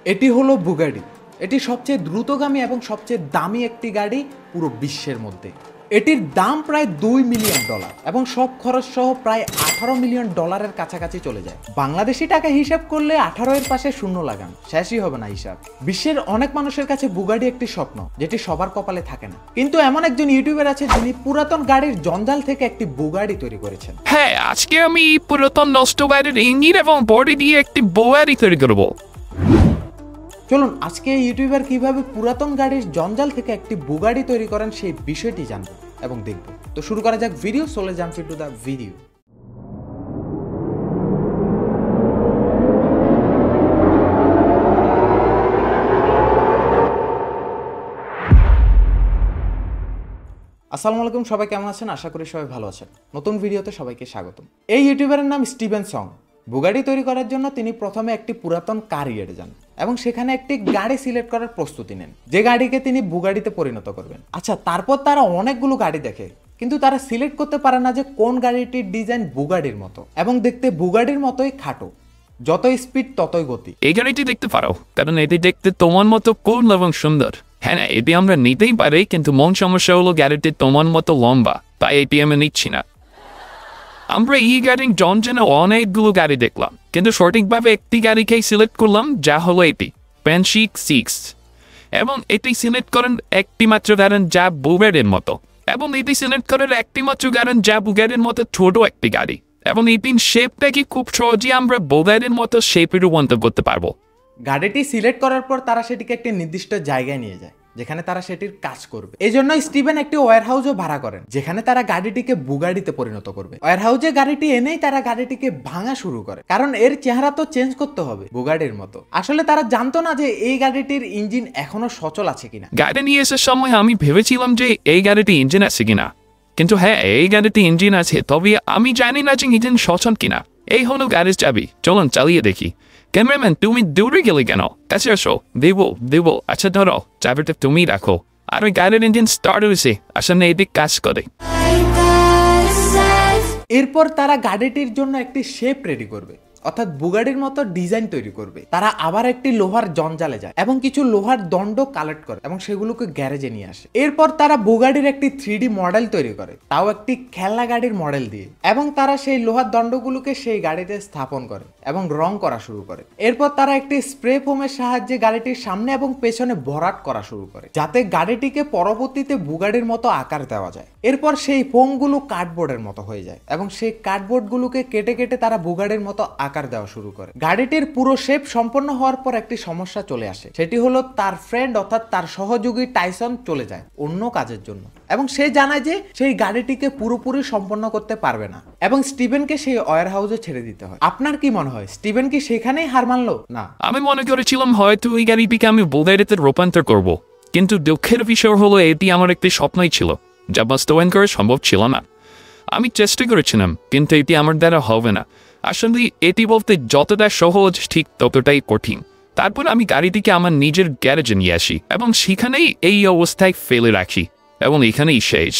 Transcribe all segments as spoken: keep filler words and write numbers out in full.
এটি হলো বুগাটি। এটি সবচেয়ে দ্রুতগামী এবং সবচেয়ে দামি একটি গাড়ি পুরো বিশ্বের মধ্যে। এটির দাম প্রায় দুই মিলিয়ন ডলার এবং সব খরচ সহ প্রায় আঠারো মিলিয়ন ডলারের কাছাকাছি চলে যায়। বাংলাদেশি টাকা হিসাব করলে আঠারো এর পাশে শূন্য লাগান, শেষই হবে না হিসাব। বিশ্বের অনেক মানুষের কাছে বুগাটি একটি স্বপ্ন, যেটি সবার কপালে থাকে না। কিন্তু এমন একজন ইউটিউবার আছে যিনি পুরাতন গাড়ির জঞ্জাল থেকে একটি বুগাটি তৈরি করেছেন। হ্যাঁ, আজকে আমি পুরাতন নষ্ট গাড়ির ইঞ্জিন এবং বডি দিয়ে একটি বোয়ারি তৈরি করবো। চলুন আজকে ইউটিউবার কিভাবে পুরাতন গাড়ির জঞ্জাল থেকে একটি বুগাটি তৈরি করেন সেই বিষয়টি জানব এবং দেখব। তো শুরু করা যাক video. So let's jump into the video. আসসালামু আলাইকুম, সবাই কেমন আছেন? আশা করি সবাই ভালো আছেন। নতুন ভিডিওতে সবাইকে স্বাগতম। এই ইউটিউবারের নাম স্টিভেনসং। বুগাটি তৈরি করার জন্য তিনি প্রথমে একটি পুরাতন কার ইয়ার্ডে যান এবং সেখানে একটি গাড়ি সিলেক্ট করার প্রস্তুতি নেন, যে গাড়িকে তিনি বুগাটিতে পরিণত করবেন। আচ্ছা, তারপর তারা অনেকগুলো গাড়ি দেখে, কিন্তু তারা সিলেক্ট করতে পারে না যে কোন গাড়িটির ডিজাইন বুগাটির মতো এবং দেখতে বুগাটির মতোই খাটো, যতই স্পিড ততই গতি। এই গাড়িটি দেখতে পারো, কারণ এটি দেখতে তোমার মতো কোন এবং সুন্দর। হ্যাঁ, এটি আমরা নিতেই পারি, কিন্তু মন সমস্যা হলো গাড়িটি তোমার মতো লম্বা, তাই এটি আমি নিচ্ছি না। আমরা এই গাড়ির জঞ্জালে অনেকগুলো গাড়ি দেখলাম, কিন্তু সঠিকভাবে একটি গাড়িকেই সিলেক্ট করলাম, যা হলো এটি পেনশিক সিক্স। এবং এটি সিলেক্ট করেন একটি মাত্র গাড়ি যা বুগাটির মতো, এবং এটি সিলেক্ট করেন একটি মাত্র গাড়ি যা বুগাটির মতো ছোট একটি গাড়ি। এবং এটির শেপটাকে খুব সহজেই আমরা বুগাটির মতো শেপে রূপান্তর করতে পারবো। গাড়িটি সিলেক্ট করার পর তারা সেটিকে একটি নির্দিষ্ট জায়গায় নিয়ে যায়, যেখানে তারা সেটির কাজ করবে। এই জন্য স্টিভেন একটি ওয়্যার হাউসও ভাড়া করেন, যেখানে তারা গাড়িটিকে বুগাটিতে পরিণত করবে। ওয়্যার হাউসে গাড়িটি এনেই তারা গাড়িটিকে ভাঙা শুরু করে, কারণ এর চেহারা তো চেঞ্জ করতে হবে বুগাটির মতো। আসলে তারা জানতো না যে এই গাড়িটির ইঞ্জিন এখনো সচল আছে কিনা। গাড়ি নিয়ে আসার সময় আমি ভেবেছিলাম যে এই গাড়িটি ইঞ্জিন আছে কিনা, কিন্তু হ্যাঁ, এই গাড়িতে ইঞ্জিন আছে, তবে আমি জানি না যে ইঞ্জিন সচল কিনা। এই হলো গাড়ির চাবি, চলুন চালিয়ে দেখি। ক্যামেরাম্যান, তুমি দৌড়ে গেলে কেন? কাছে আসো। দেবো দেবো আচ্ছা ধরো, চাবিটা তুমি রাখো। আর ওই গাড়ির ইঞ্জিন স্টার্ট হয়েছে, আসলে এদিক কাজ করে। এরপর তারা গাড়িটির জন্য একটি শেপ রেডি করবে, অর্থাৎ বুগাটির মতো ডিজাইন তৈরি করবে। তারা আবার একটি লোহার জঞ্জালে যায় এবং কিছু লোহার দণ্ড কালেক্ট করে এবং সেগুলোকে গ্যারেজে নিয়ে আসে। এরপর তারা বুগাটির একটি থ্রি ডি মডেল তৈরি করে, তাও একটি খেলনা গাড়ির মডেল দিয়ে, এবং তারা সেই লোহার দণ্ডগুলোকে সেই গাড়িতে স্থাপন করে এবং রং করা শুরু করে। এরপর তারা একটি স্প্রে ফোমের সাহায্যে গাড়িটির সামনে এবং পেছনে ভরাট করা শুরু করে, যাতে গাড়িটিকে পরবর্তীতে বুগাটির মতো আকার দেওয়া যায়। এরপর সেই ফোমগুলো কার্ডবোর্ডের মতো হয়ে যায় এবং সেই কার্ডবোর্ডগুলোকে কেটে কেটে তারা বুগাটির মতো আকার দেওয়া শুরু করে। গাড়িটির পুরো শেপ সম্পন্ন হওয়ার পর একটি সমস্যা চলে আসে, সেটি হলো তার ফ্রেন্ড অর্থাৎ তার সহযোগী টাইসন চলে যায় অন্য কাজের জন্য এবং সে জানায় যে সেই গাড়িটিকে পুরোপুরি সম্পন্ন করতে পারবে না এবং স্টিভেনকে সেই ওয়্যার হাউসে ছেড়ে দিতে হয়। আপনার কি মনে হয়, স্টিভেন কি সেখানেই হার মানলো? না, আমি মনে করেছিলাম হয়তো এই গাড়িটিকে আমি বুগাটিতে রূপান্তর করব, কিন্তু দুঃখের বিষয় হলো এটি আমার একটি স্বপ্নই ছিল, যা বাস্তবায়ন করা সম্ভব ছিল না। আমি চেষ্টা করেছিলাম, কিন্তু এটি আমার দ্বারা হবে না। আসলে এটি বলতে যতটা সহজ ঠিক ততটাই কঠিন। তারপর আমি গাড়িটিকে আমার নিজের গ্যারেজে নিয়ে আসি এবং সেখানেই এই অবস্থায় ফেলে রাখি এবং এখানেই শেষ।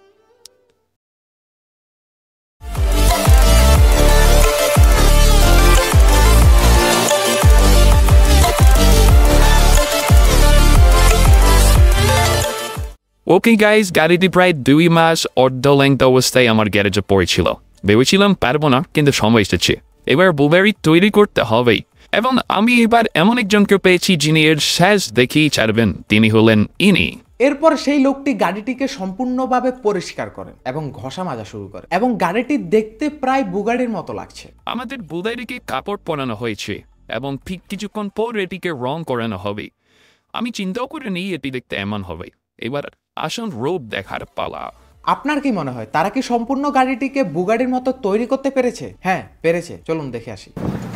ওকে গাইজ, গাড়িটি প্রায় দুই মাস অর্ধ লেংথ অবস্থায় আমার গ্যারেজে পড়েছিল। ভেবেছিলাম পারবো না, কিন্তু সময় এসেছে, এবার বুগাটি তৈরি করতে হবেই। এবং আমি এবার এমন একজনকে পেয়েছি যিনি এর শেষ দেখেই ছাড়বেন, তিনি হলেন ইনি। এরপর সেই লোকটি গাড়িটিকে সম্পূর্ণভাবে পরিষ্কার করেন এবং ঘষা মাজা শুরু করে এবং গাড়িটি দেখতে প্রায় বুগাটির মতো লাগছে। আমাদের বুগাটিকে কাপড় পরানো হয়েছে এবং ঠিক কিছুক্ষণ পর এটিকে রং করানো হবে। আমি চিন্তাও করে নিই এটি দেখতে এমন হবে। এবার আসল রূপ দেখার পালা। আপনার কি মনে হয়, তারা কি সম্পূর্ণ গাড়িটিকে বুগাটির মতো তৈরি করতে পেরেছে? হ্যাঁ, পেরেছে। চলুন দেখে আসি।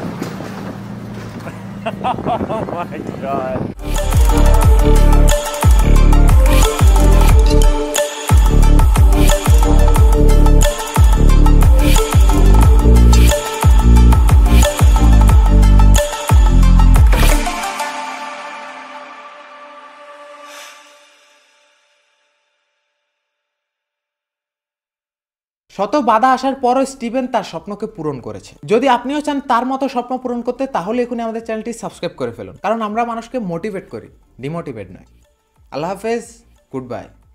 Oh my God. শত বাধা আসার পরও স্টিভেন তার স্বপ্নকে পূরণ করেছে। যদি আপনিও চান তার মতো স্বপ্ন পূরণ করতে, তাহলে এখনই আমাদের চ্যানেলটি সাবস্ক্রাইব করে ফেলুন, কারণ আমরা মানুষকে মোটিভেট করি, ডিমোটিভেট নয়। আল্লাহ হাফেজ, গুড বাই।